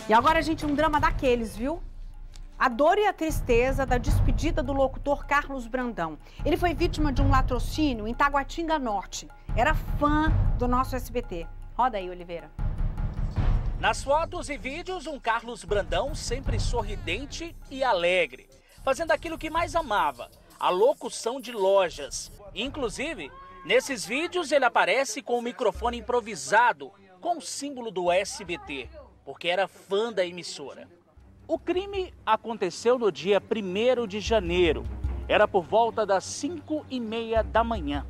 E agora, gente, um drama daqueles, viu? A dor e a tristeza da despedida do locutor Carlos Brandão. Ele foi vítima de um latrocínio em Taguatinga Norte. Era fã do nosso SBT. Roda aí, Oliveira. Nas fotos e vídeos, um Carlos Brandão sempre sorridente e alegre, fazendo aquilo que mais amava, a locução de lojas. Inclusive, nesses vídeos ele aparece com o microfone improvisado, com o símbolo do SBT, porque era fã da emissora. O crime aconteceu no dia 1º de janeiro. Era por volta das 5h30 da manhã.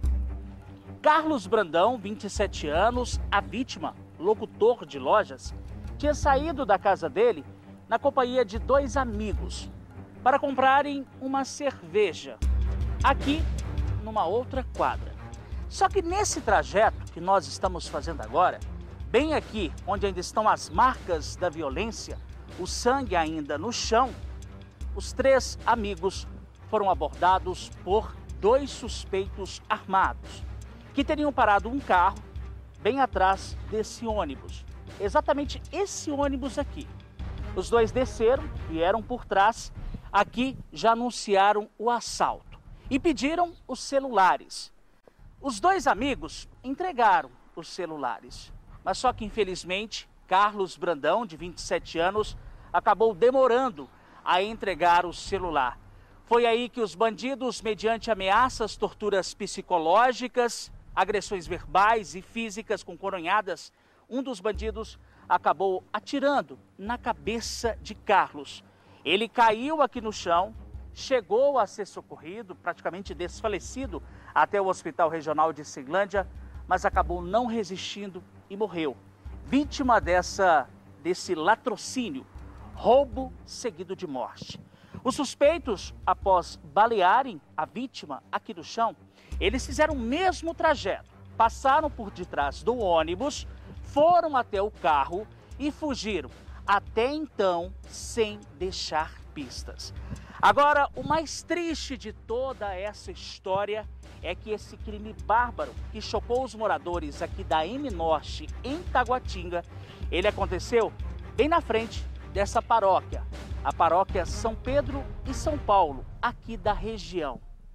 Carlos Brandão, 27 anos, a vítima, locutor de lojas, tinha saído da casa dele na companhia de 2 amigos para comprarem uma cerveja, aqui numa outra quadra. Só que nesse trajeto que nós estamos fazendo agora, bem aqui onde ainda estão as marcas da violência, o sangue ainda no chão, os 3 amigos foram abordados por 2 suspeitos armados, que teriam parado um carro bem atrás desse ônibus. Exatamente esse ônibus aqui. Os 2 desceram, vieram por trás, aqui já anunciaram o assalto e pediram os celulares. Os 2 amigos entregaram os celulares, mas só que infelizmente Carlos Brandão, de 27 anos, acabou demorando a entregar o celular. Foi aí que os bandidos, mediante ameaças, torturas psicológicas, agressões verbais e físicas com coronhadas, um dos bandidos acabou atirando na cabeça de Carlos. Ele caiu aqui no chão, chegou a ser socorrido, praticamente desfalecido, até o Hospital Regional de Ceilândia, mas acabou não resistindo e morreu. Vítima desse latrocínio, roubo seguido de morte. Os suspeitos, após balearem a vítima aqui no chão, eles fizeram o mesmo trajeto, passaram por detrás do ônibus, foram até o carro e fugiram, até então sem deixar pistas. Agora, o mais triste de toda essa história é que esse crime bárbaro que chocou os moradores aqui da M Norte, em Taguatinga, ele aconteceu bem na frente dessa paróquia, a paróquia São Pedro e São Paulo, aqui da região.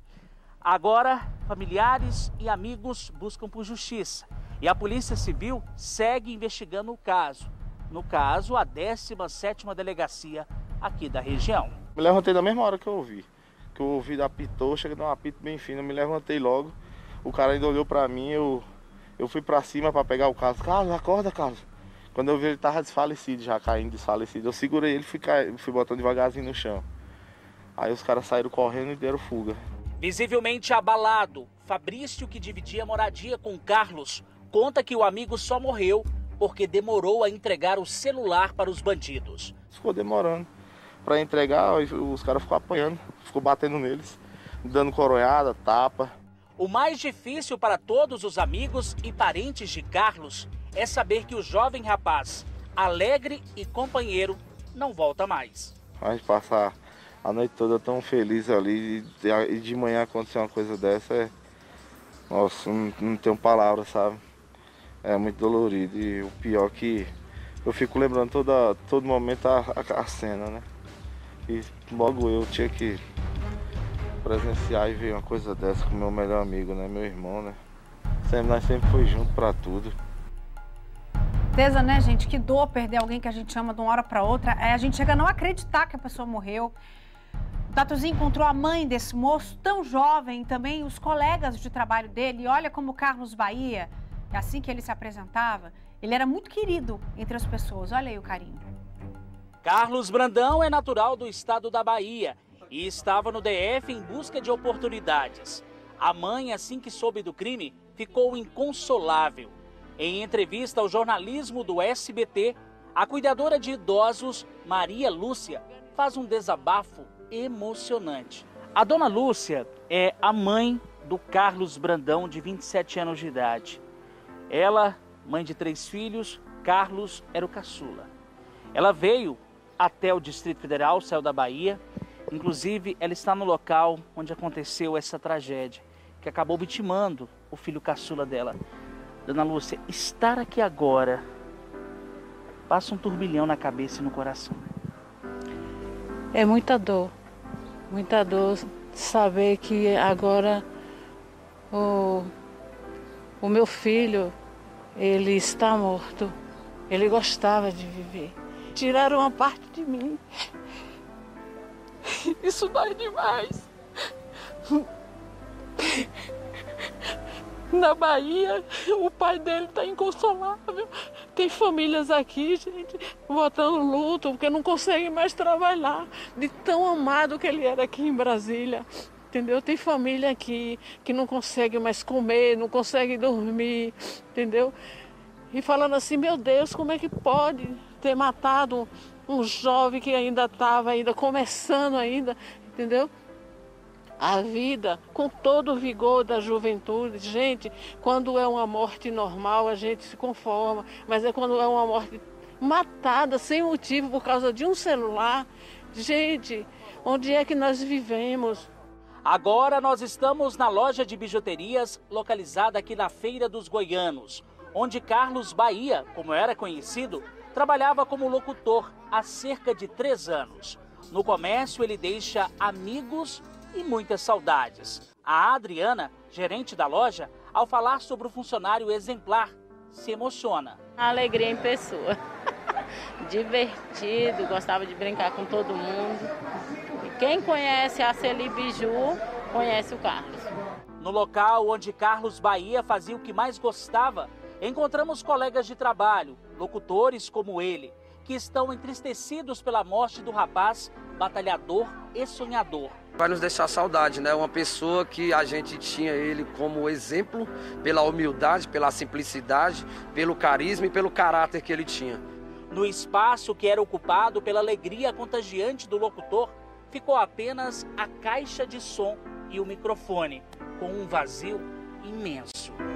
Agora, familiares e amigos buscam por justiça e a Polícia Civil segue investigando o caso. No caso, a 17ª Delegacia aqui da região. Me levantei na mesma hora que eu ouvi apitou, chega de um apito bem fino, eu me levantei logo. O cara ainda olhou pra mim, eu fui pra cima pra pegar o Carlos. Carlos, acorda, Carlos. Quando eu vi ele tava desfalecido, já caindo desfalecido. Eu segurei ele e fui botando devagarzinho no chão. Aí os caras saíram correndo e deram fuga. Visivelmente abalado, Fabrício, que dividia moradia com Carlos, conta que o amigo só morreu porque demorou a entregar o celular para os bandidos. Ficou demorando para entregar, os caras ficou apanhando, ficou batendo neles, dando coronhada, tapa. O mais difícil para todos os amigos e parentes de Carlos é saber que o jovem rapaz, alegre e companheiro, não volta mais. A gente passar a noite toda tão feliz ali e de manhã acontecer uma coisa dessa, nossa, não tenho palavras, sabe? É muito dolorido e o pior que eu fico lembrando todo momento a cena, né? E logo eu tinha que presenciar e ver uma coisa dessa com meu melhor amigo, né? Meu irmão, né? Nós sempre foi junto pra tudo. Certeza, né, gente? Que dor perder alguém que a gente ama de uma hora para outra. A gente chega a não acreditar que a pessoa morreu. O Tatuzinho encontrou a mãe desse moço tão jovem, também os colegas de trabalho dele. E olha como o Carlos Bahia, assim que ele se apresentava, ele era muito querido entre as pessoas. Olha aí o carinho. Carlos Brandão é natural do estado da Bahia e estava no DF em busca de oportunidades. A mãe, assim que soube do crime, ficou inconsolável. Em entrevista ao jornalismo do SBT, a cuidadora de idosos, Maria Lúcia, faz um desabafo emocionante. A dona Lúcia é a mãe do Carlos Brandão, de 27 anos de idade. Ela, mãe de 3 filhos, Carlos era o caçula. Ela veio até o Distrito Federal, saiu da Bahia. Inclusive, ela está no local onde aconteceu essa tragédia, que acabou vitimando o filho caçula dela. Dona Lúcia, estar aqui agora passa um turbilhão na cabeça e no coração. É muita dor saber que agora o meu filho, ele está morto. Ele gostava de viver. Tiraram uma parte de mim. Isso dói demais. Na Bahia, o pai dele está inconsolável. Tem famílias aqui, gente, botando luto, porque não conseguem mais trabalhar. De tão amado que ele era aqui em Brasília. Entendeu? Tem família aqui que não consegue mais comer, não consegue dormir, entendeu? E falando assim, meu Deus, como é que pode ter matado um jovem que ainda estava começando ainda, entendeu? A vida com todo o vigor da juventude. Gente, quando é uma morte normal, a gente se conforma, mas é quando é uma morte matada sem motivo por causa de um celular. Gente, onde é que nós vivemos? Agora nós estamos na loja de bijuterias localizada aqui na Feira dos Goianos, onde Carlos Bahia, como era conhecido, trabalhava como locutor há cerca de 3 anos. No comércio ele deixa amigos e muitas saudades. A Adriana, gerente da loja, ao falar sobre o funcionário exemplar, se emociona. A alegria em pessoa. Divertido, gostava de brincar com todo mundo. E quem conhece a Celi Biju, conhece o Carlos. No local onde Carlos Bahia fazia o que mais gostava, encontramos colegas de trabalho, locutores como ele, que estão entristecidos pela morte do rapaz batalhador e sonhador. Vai nos deixar saudade, né? Uma pessoa que a gente tinha ele como exemplo pela humildade, pela simplicidade, pelo carisma e pelo caráter que ele tinha. No espaço que era ocupado pela alegria contagiante do locutor, ficou apenas a caixa de som e o microfone, com um vazio imenso.